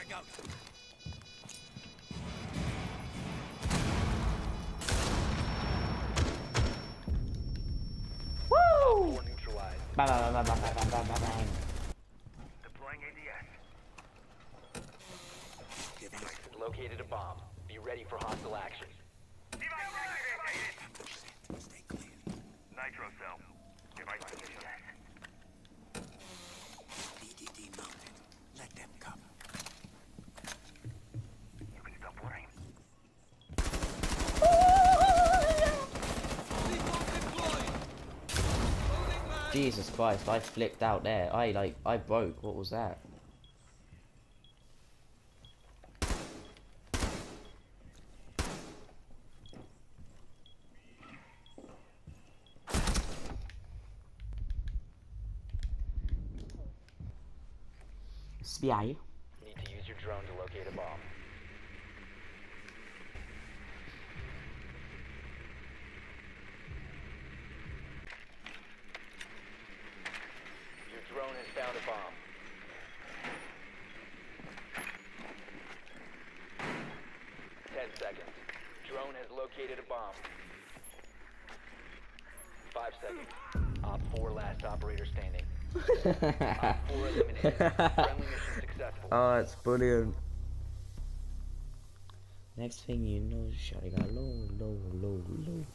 Woo! Neutralized. Bang, bang, bang, bang, bang, bang, bang, bang. Deploying ADS. Device has located a bomb. Be ready for hostile action. Device activated. Stay clear. Nitro cell. Device ADS. DDD mounted. Let them come. You can stop worrying. Jesus Christ, I flipped out there. I broke. What was that? Spy. Need to use your drone to locate a bomb. Your drone has found a bomb. Seconds. Drone has located a bomb. 5 seconds. Op 4 last operator standing. Op 4 eliminated. Friendly mission successful. Oh, it's brilliant. Next thing you know, shawty got low, low, low, low.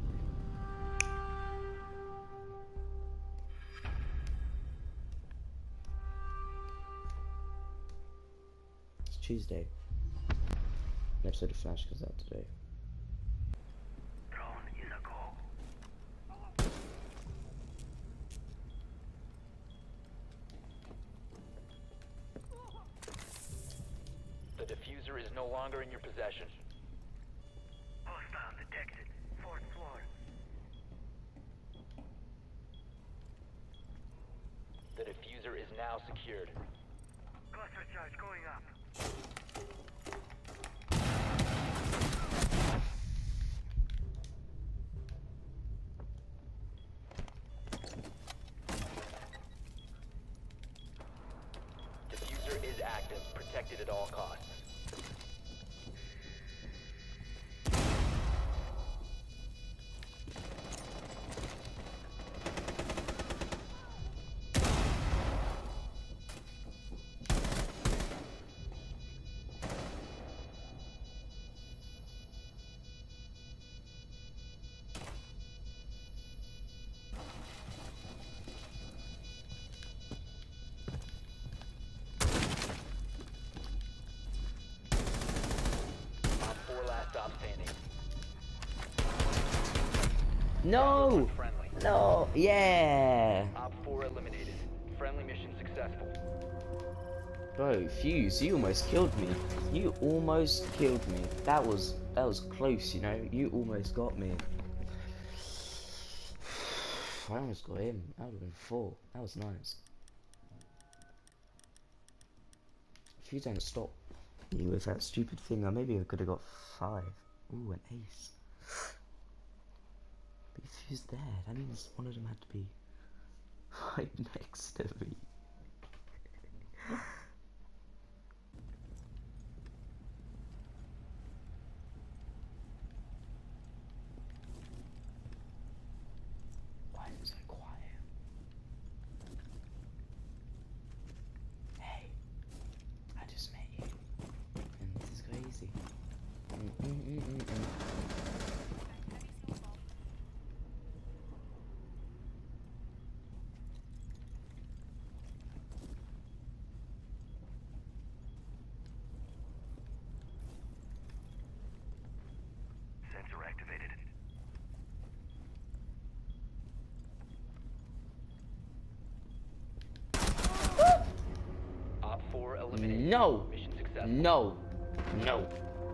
It's Tuesday. An episode of Flash goes out today. Drone is a go. The diffuser is no longer in your possession. Hostile detected. 4th floor. The diffuser is now secured. Cluster charge going up. Diffuser is active, protected at all costs. Stop standing. No! Friendly. No! Yeah! Op 4 eliminated. Friendly mission successful. Bro, Fuse, you almost killed me. You almost killed me. That was close, you know. You almost got me. I almost got him. That would have been 4. That was nice. If you don't stop me with that stupid thing, maybe I could have got 5. Ooh, an ace. But if he's there, that means one of them had to be right next to me. Why is it so quiet? Hey, I just met you, and this is crazy. Sensor activated. Op 4 eliminated. No! Mission successful. No! No!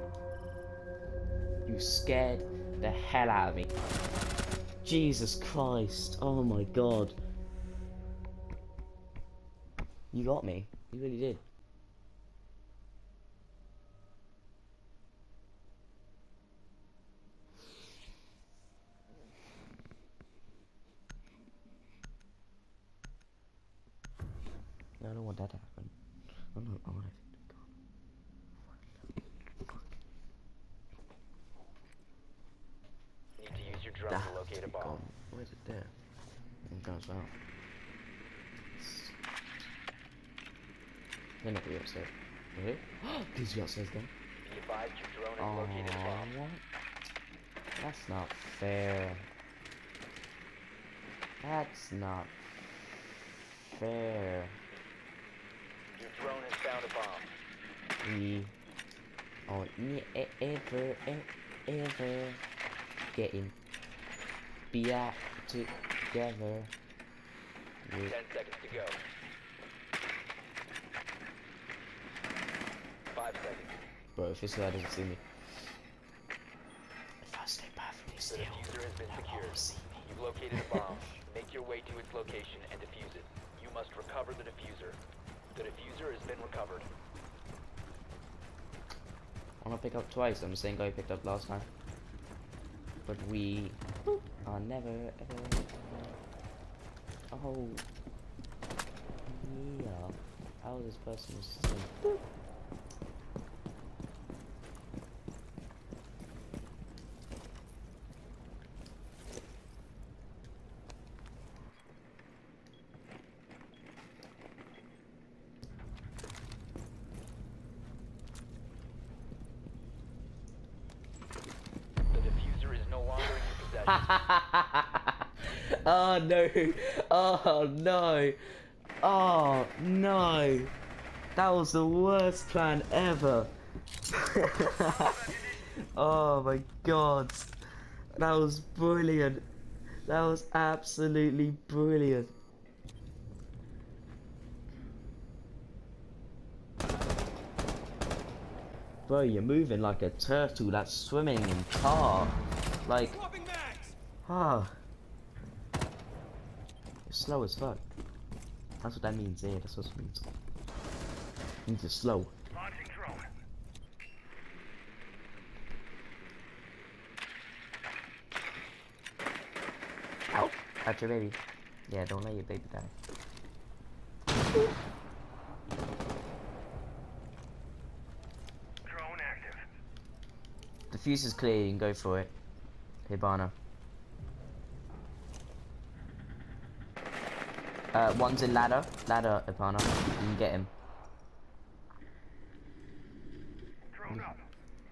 You scared the hell out of me. Jesus Christ. Oh my god. You got me. You really did. No, I don't want that to happen. I'm not. I want it to be gone. Where's it there? It goes out. They're not really upstairs. Really? Please be upstairs then. Be advised your drone has located a bomb. What? That's not fair. That's not fair. Your drone has found a bomb. We are ever getting back together. 10 seconds to go. 5 seconds. Bro, if this guy doesn't see me. If I stay perfectly The still, diffuser has been he secured. won't see me. You've located a bomb. Make your way to its location and defuse it. You must recover the diffuser. The diffuser has been recovered. I want to pick up twice. I'm the same guy who picked up last time. But we are never ever. Oh. Yeah. How is this person just The diffuser is no longer in your possession. Oh no! Oh no! Oh no! That was the worst plan ever! Oh my god! That was brilliant! That was absolutely brilliant! Bro, you're moving like a turtle that's swimming in tar. Like, ah. You're slow as fuck. That's what that means, yeah, that's what it means. It means you're slow. Launching drone. Ow! That's your baby. Yeah, don't let your baby die. Drone active. The fuse is clear, you can go for it. Hibana. One's in ladder. Ladder, Hibana. You can get him. Drone up.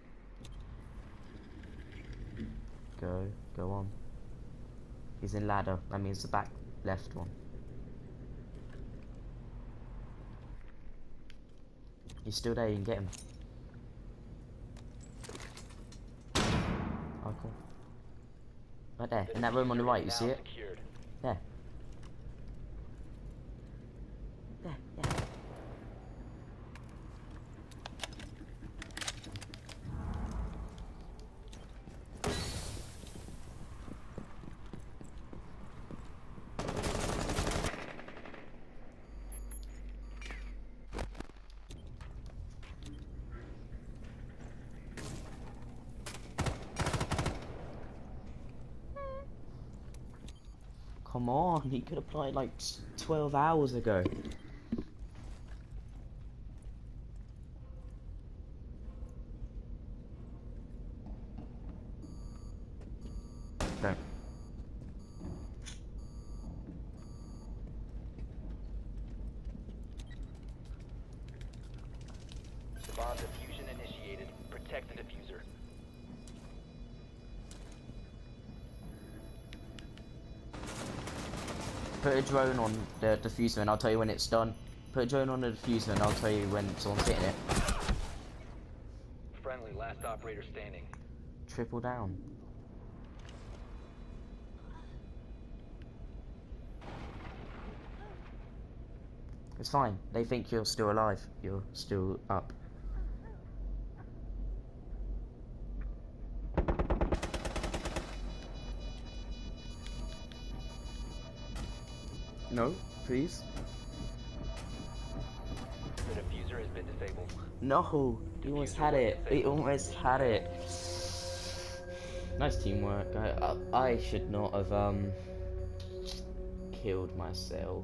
Go on. He's in ladder. That means the back left one. He's still there, you can get him. Oh, cool. Right there, in that room on the right, you see it? Secured. There. There, yeah. Come on, he could have played like 12 hours ago. Don't. Bomb diffusion initiated. Protect the diffuser. Put a drone on the diffuser and I'll tell you when it's done. Put a drone on the diffuser and I'll tell you when someone's hitting it. Friendly, last operator standing. Triple down. It's fine. They think you're still alive. You're still up. No, please. The diffuser has been disabled. No, he almost had it. He almost had it. Nice teamwork. I should not have killed myself.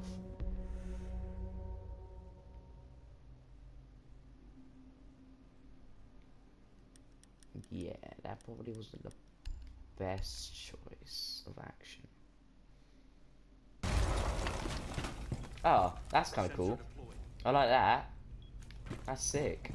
Yeah, that probably wasn't the best choice of action. Oh, that's kind of cool. I like that. That's sick.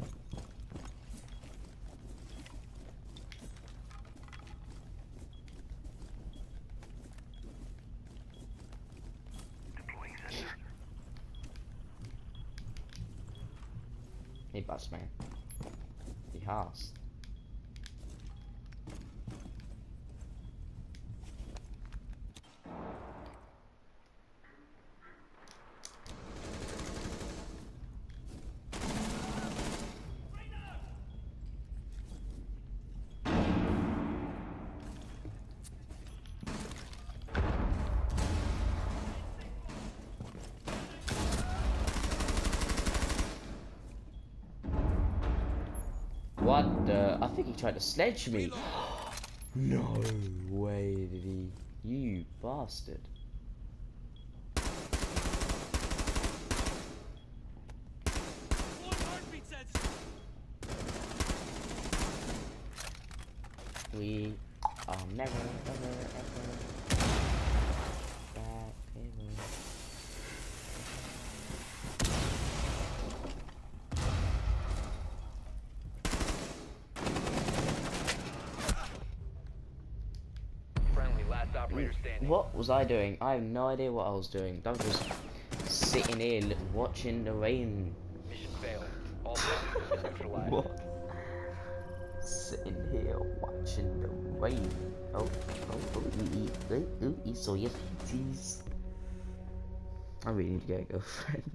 He bust, man. He has. What the? I think he tried to sledge me. No way did he. You bastard. We are never, ever, ever back ever. Friendly, last operator standing. What was I doing? I have no idea what I was doing. I was just sitting here watching the rain. Mission failed. All friendlies have been neutralized. What? Sitting here watching the rain. Oh, you saw your feeties. I really need to get a girlfriend.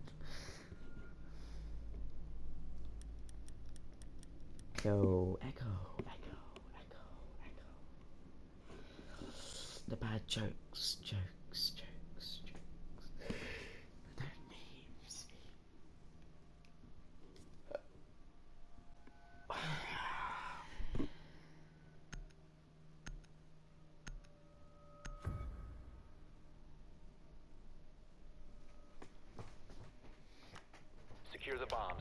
Echo, echo, echo, echo, echo. The bad jokes, jokes, jokes, jokes. The memes. Secure the bombs.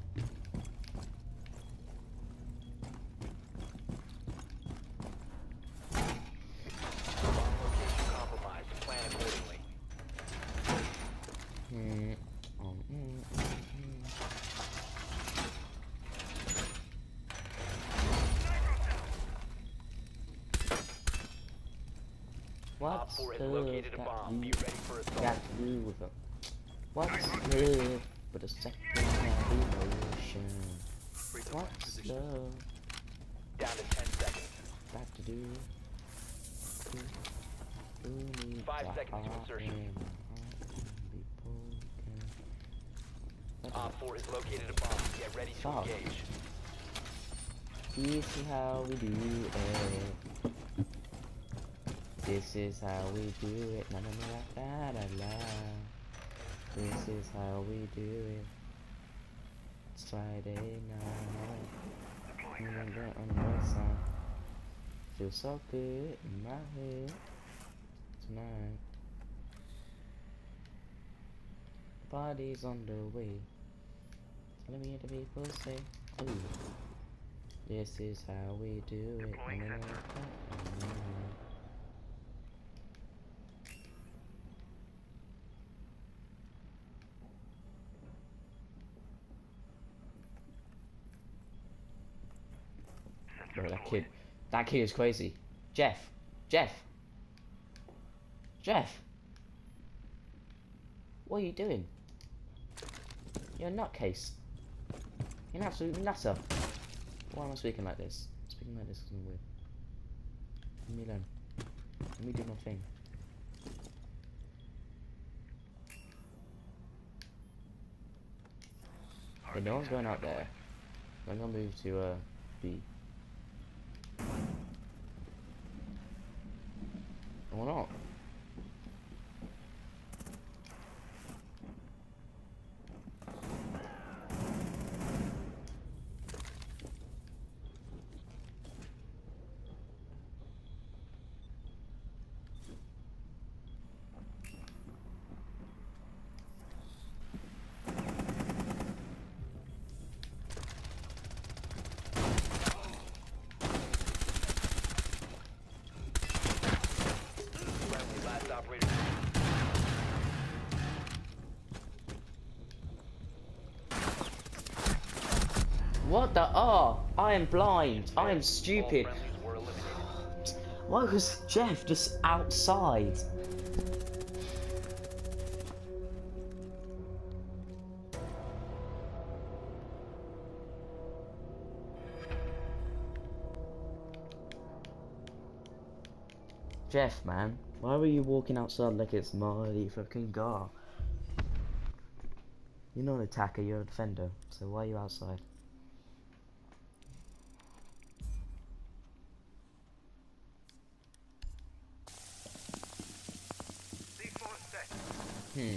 Bomb location compromised. Plan accordingly. Op What's 4 has located a bomb. Be ready for assault. got to do with it? What's love but a second hand emotion? What's love Down to 10 seconds. got to do? 5 seconds to insertion. Op 4 has located a bomb. Get ready to Fuck. engage. This is how we do it. This is how we do it. Na na na la la la. This is how we do it. It's Friday night. On the sun. Feels so good in my head tonight. Party's on the way. Let me hear the people say, ooh. This is how we do it. Na, na, na, na, na. Bro, that kid is crazy. Jeff, what are you doing? You're a nutcase. You're an absolute nutter. Why am I speaking like this? Speaking like this is weird. Leave me alone. Let me do my thing. Hey, no one's going out there. I'm gonna move to B. Why not? What the? Oh, I am blind. I am All stupid. friendlies were eliminated. Why was Jeff just outside? Jeff, man, why were you walking outside like it's my fucking car? You're not an attacker, you're a defender. So why are you outside? Hmm.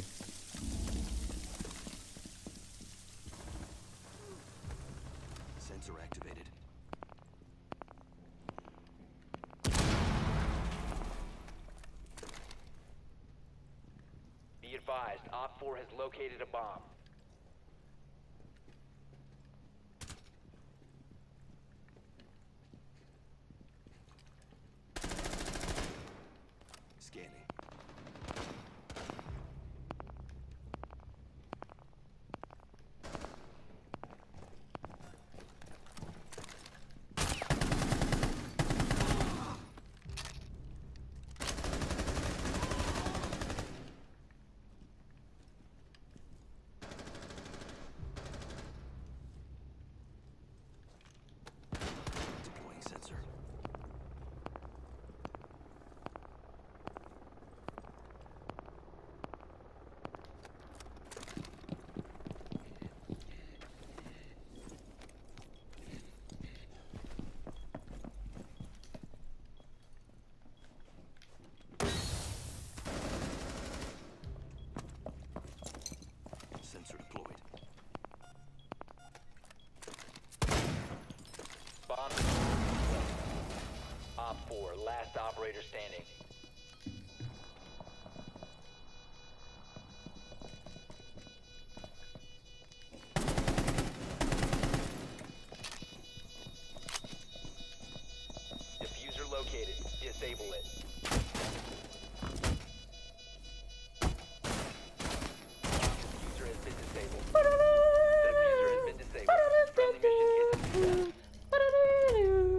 Sensor activated. Be advised, Op 4 has located a bomb. Scanning. Deploying sensor. Sensor deployed. Bomb. Op 4, last operator standing. Diffuser located. Disable it. Diffuser has been disabled. The diffuser has been disabled. Friendly mission is a success.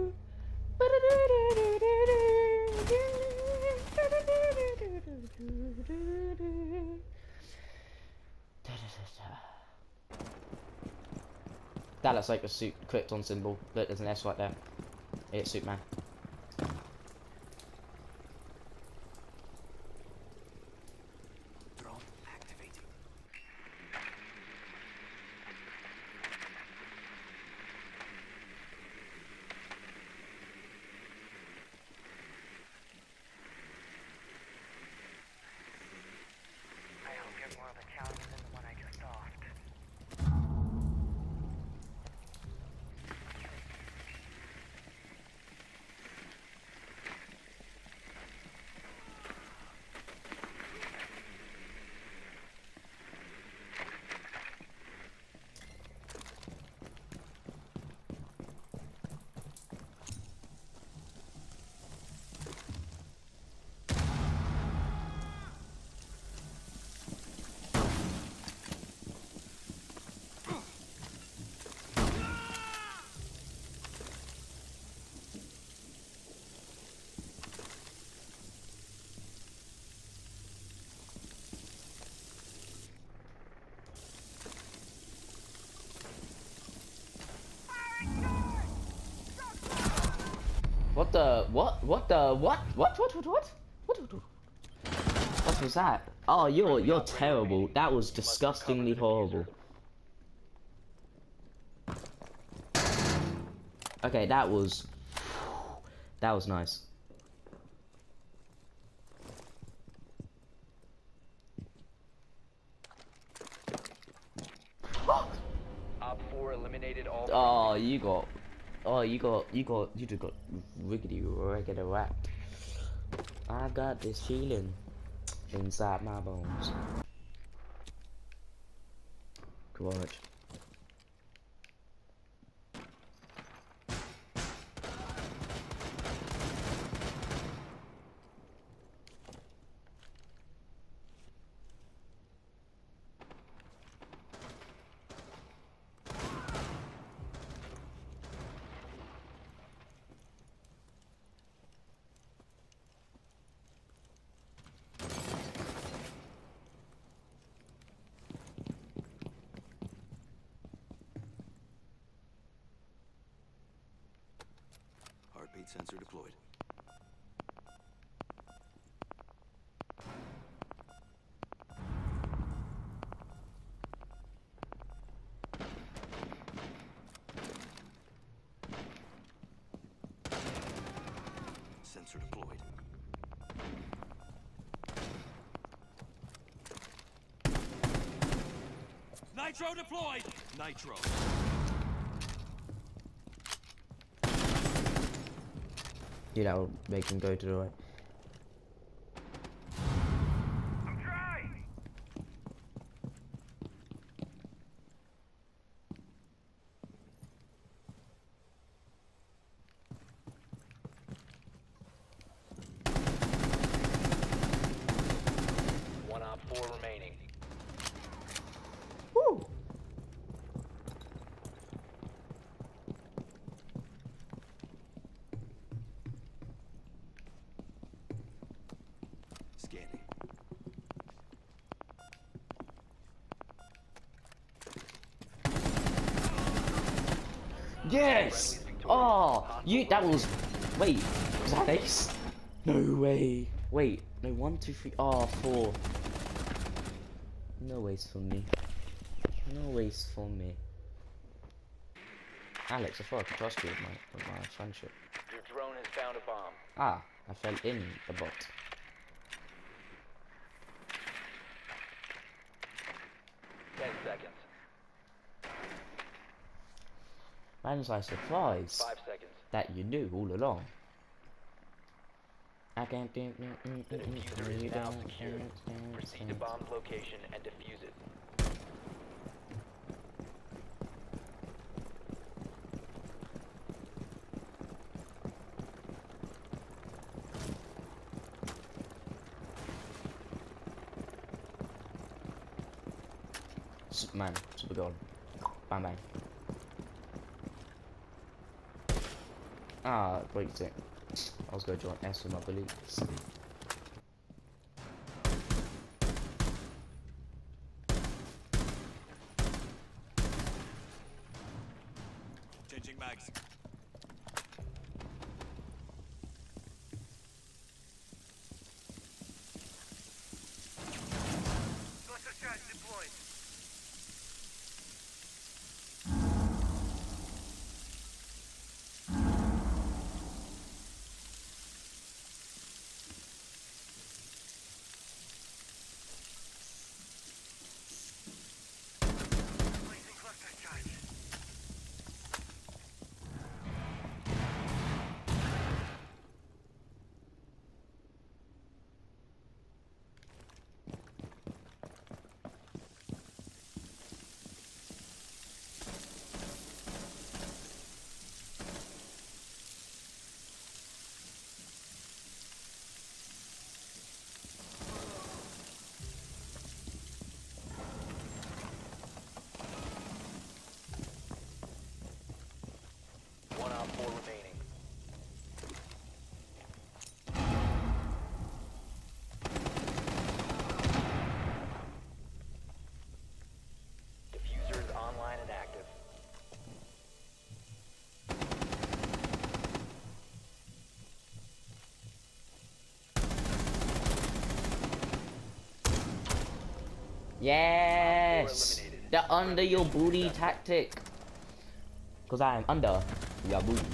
That looks like a suit Krypton symbol. Look, there's an S right there. It's Superman. Drone activating. I hope you're more of a challenge than the one I just lost. What the? What the? What? What? What was that? Oh, you're terrible. That was disgustingly horrible. Okay, that was nice. Op 4 eliminated all. Oh, you just got riggedy regular wrapped. I got this feeling inside my bones. Garage. Heat sensor deployed. Sensor deployed. Nitro deployed! Nitro. Yeah, that will make him go to the right. I'm trying! One op 4 remaining. Woo! Scanning. Yes! Oh, you. That was. Wait, was that ace? No way. Wait, no, 1, 2, 3. Oh, 4. No waste for me. No waste for me. Alex, I thought I could trust you with my friendship. Your drone has found a bomb. Ah, I fell in the bot. Ten seconds. Man's I surprised 5 seconds. that you knew all along. I can't do The diffuser is now secured. Proceed to bomb's location and defuse it. Superman, super goal. Bang bang. Ah, breaks it. I was going to join S with my beliefs. Changing mags. Cluster charge deployed. Placing cluster charge. One op 4 remaining. Diffuser is online and active. Yes! eliminated. The under your booty tactic. Because I am under your booty.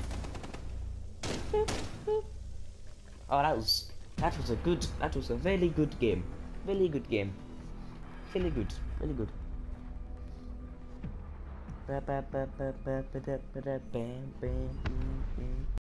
Oh, that was a very good game. Really good game. Really good. Really good. Ba ba ba ba ba ba da ba da bam bam.